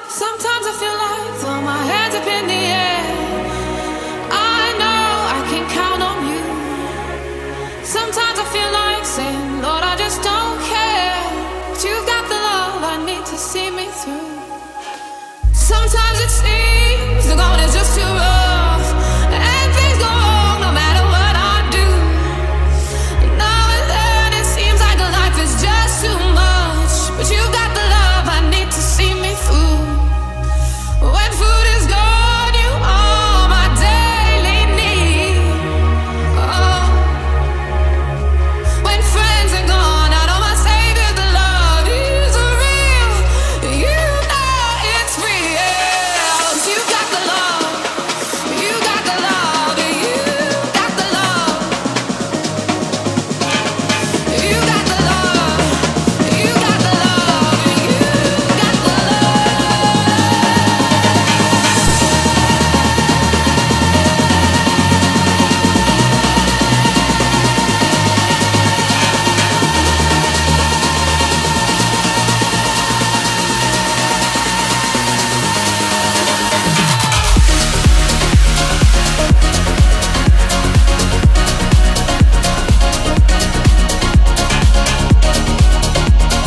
Sometimes I feel like throw my hands up in the air. I know I can count on you. Sometimes I feel like saying, Lord, I just don't care, but you've got the love I need to see me through. Sometimes it seems